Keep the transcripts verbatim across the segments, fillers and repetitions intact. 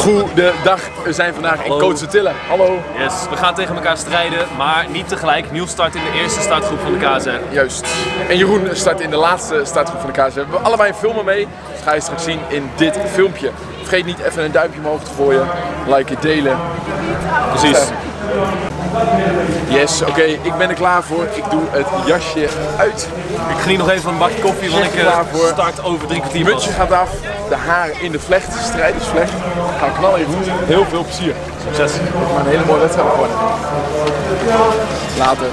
Goedendag, we zijn vandaag Hallo. in Coach Satilla. Hallo. Yes, we gaan tegen elkaar strijden, maar niet tegelijk. Niels start in de eerste startgroep van de K S R. Juist. En Jeroen start in de laatste startgroep van de K S R. We hebben allebei een film mee, dat ga je straks zien in dit filmpje. Vergeet niet even een duimpje omhoog te gooien, liken, delen. Precies. Yes, oké, okay, ik ben er klaar voor. Ik doe het jasje uit. Ik geniet nog even van een bakje koffie, want ik uh, start over drie kwartier. Het mutsje gaat af, de haren in de vlecht, strijdersvlecht. Gaan knallen even goed. Heel veel plezier. Succes. Het gaat een hele mooie wedstrijd worden. Later.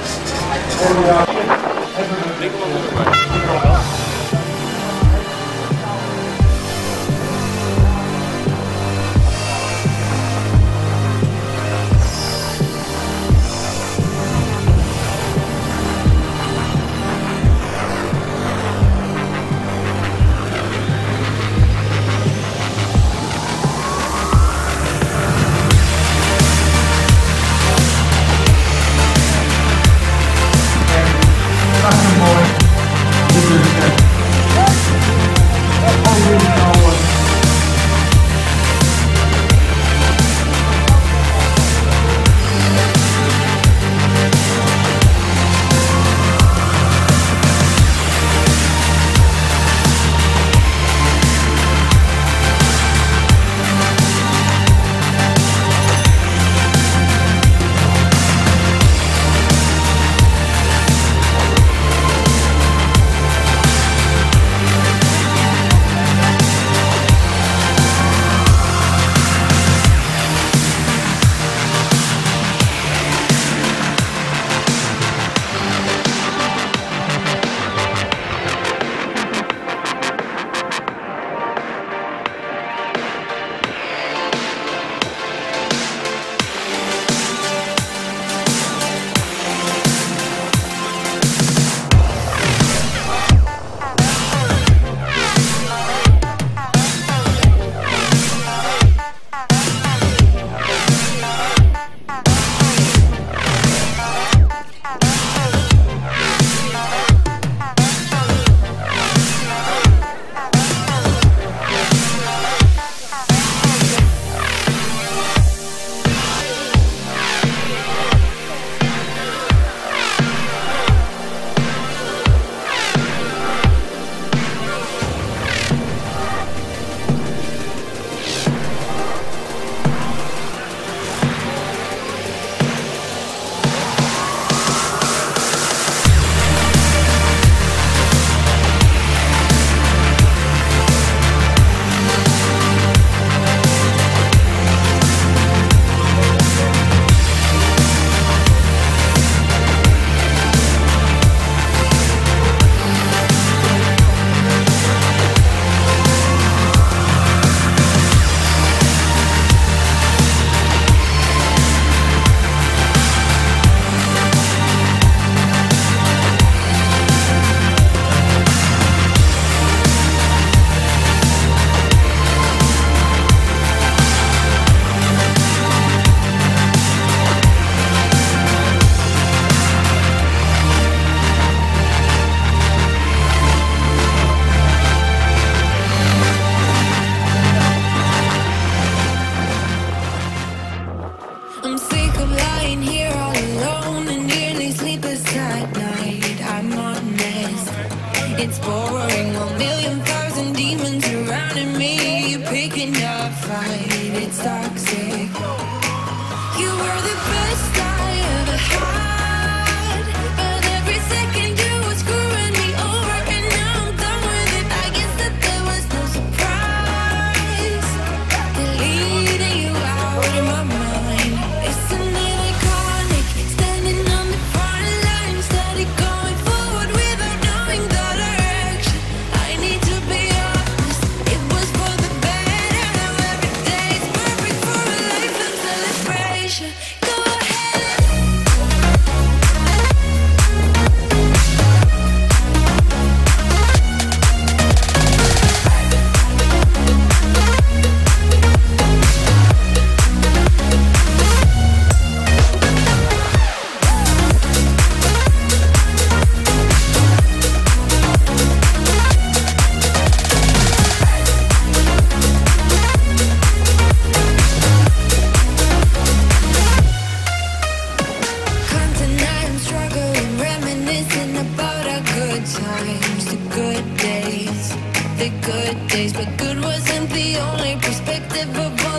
It's boring, a million thousand demons surrounding me. Picking up fight, it's toxic. You were the best I ever had, but every second you were screwing me over, and now I'm done with it. I guess that there was no surprise. Deleting you out of my mind. Isn't it iconic? Standing on the front line, steady going forward without knowing the direction. I need to be honest, it was for the better. Now every day is perfect for us.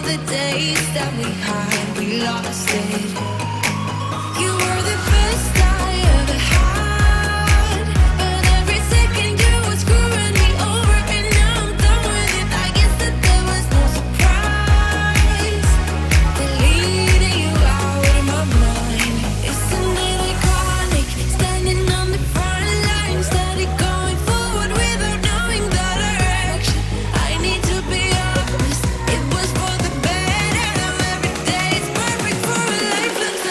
the days that we had, we lost it. You were the best I ever had, but every second you were screwing me over, and now I'm done with it. I guess that there was no surprise. Deleting you out of my mind. Isn't it iconic? Standing on the front line, steady going forward without knowing the direction. I need to be honest, it was for the better. Every day is perfect for a lifeless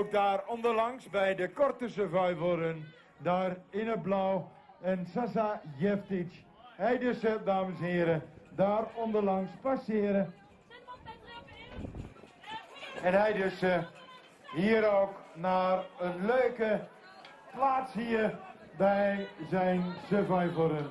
ook daar onderlangs bij de korte survivoren, daar in het blauw, en Sasa Jeftic. Hij dus, dames en heren, daar onderlangs passeren. En hij dus uh, hier ook naar een leuke plaats hier bij zijn survivoren.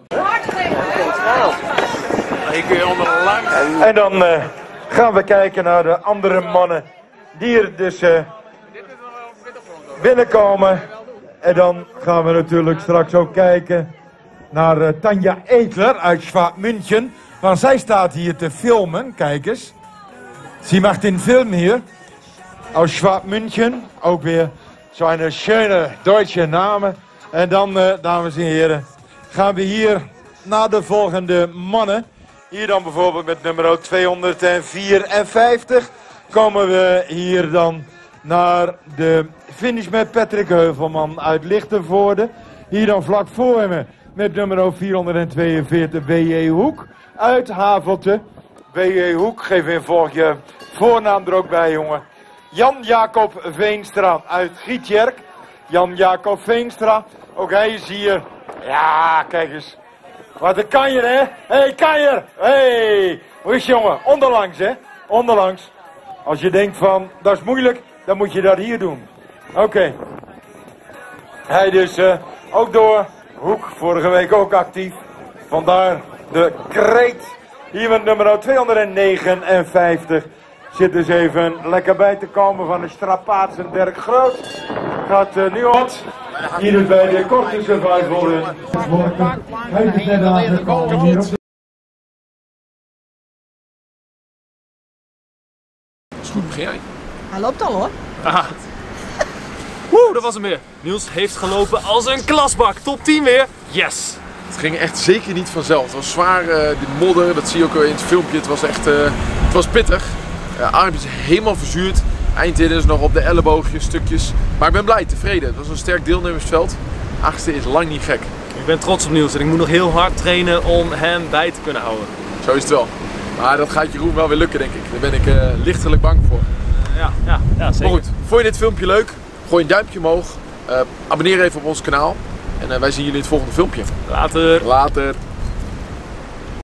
Hier kun je onderlangs. En dan uh, gaan we kijken naar de andere mannen die er dus uh, binnenkomen. En dan gaan we natuurlijk straks ook kijken naar uh, Tanja Edler uit Schwab-München. Want zij staat hier te filmen, kijk eens. Sie macht den Film hier. Aus Schwab-München, ook weer zo'n schöne Duitse namen. En dan, uh, dames en heren, gaan we hier naar de volgende mannen. Hier dan bijvoorbeeld met nummer tweehonderdvierenvijftig komen we hier dan naar de finish met Patrick Heuvelman uit Lichtenvoorde. Hier dan vlak voor me met nummer vierhonderdtweeënveertig B J Hoek uit Havelte. B J Hoek, geef in volg je voornaam er ook bij, jongen. Jan-Jacob Veenstra uit Gietjerk. Jan-Jacob Veenstra, ook hij is hier. Ja, kijk eens. Wat een kanjer, hè? Hé, hey, kanjer! Hé! Hey. Hoe is jongen? Onderlangs, hè? Onderlangs. Als je denkt van, dat is moeilijk, dan moet je dat hier doen. Oké. Okay. Hij dus uh, ook door. Hoek, vorige week ook actief. Vandaar de kreet. Hier met nummer tweehonderdnegenenvijftig. Zit dus even lekker bij te komen van de strapaats en Dirk Groot. Gaat uh, nu op. Hier dus bij de korte survival. Hij is net aangekomen hier op de... Is goed, begin jij? Hij loopt al hoor. Ah. Woe, dat was hem weer. Niels heeft gelopen als een klasbak. Top tien weer. Yes! Het ging echt zeker niet vanzelf. Het was zwaar, uh, de modder, dat zie je ook wel in het filmpje. Het was echt, uh, het was pittig. Uh, armpjes helemaal verzuurd. Eindheden is nog op de elleboogjes, stukjes. Maar ik ben blij, tevreden. Het was een sterk deelnemersveld. Achtste is lang niet gek. Ik ben trots op Niels en ik moet nog heel hard trainen om hem bij te kunnen houden. Zo is het wel. Maar dat gaat Jeroen wel weer lukken, denk ik. Daar ben ik uh, lichtelijk bang voor. Uh, ja, ja, ja, zeker. Maar goed, vond je dit filmpje leuk? Gooi een duimpje omhoog. Uh, abonneer even op ons kanaal. En uh, wij zien jullie in het volgende filmpje. Later. Later.